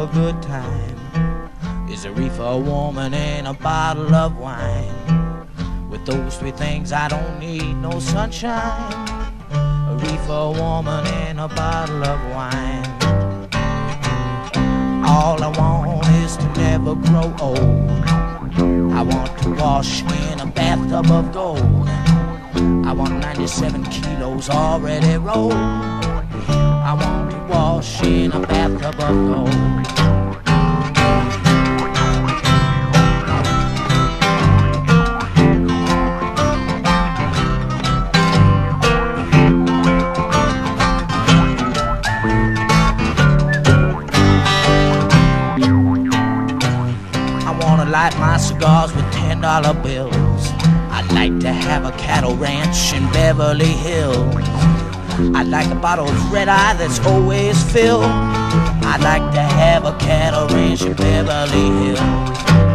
a good time is a reefer, a woman, and a bottle of wine. With those three things I don't need no sunshine. A reefer, a woman, and a bottle of wine. All I want is to never grow old. I want to wash in a bathtub of gold. I want 97 kilos already rolled. I want to wash in a bathtub of gold. Light my cigars with $10 bills. I'd like to have a cattle ranch in Beverly Hills. I'd like a bottle of red eye that's always filled. I'd like to have a cattle ranch in Beverly Hills.